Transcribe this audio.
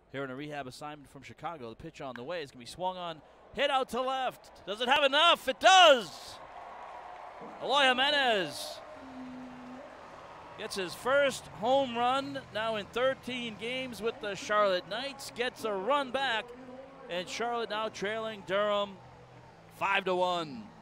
here in a rehab assignment from Chicago. The pitch on the way is going to be swung on, hit out to left. Does it have enough? It does. Eloy Jiménez gets his first home run now in 13 games with the Charlotte Knights. Gets a run back, and Charlotte now trailing Durham 5-1.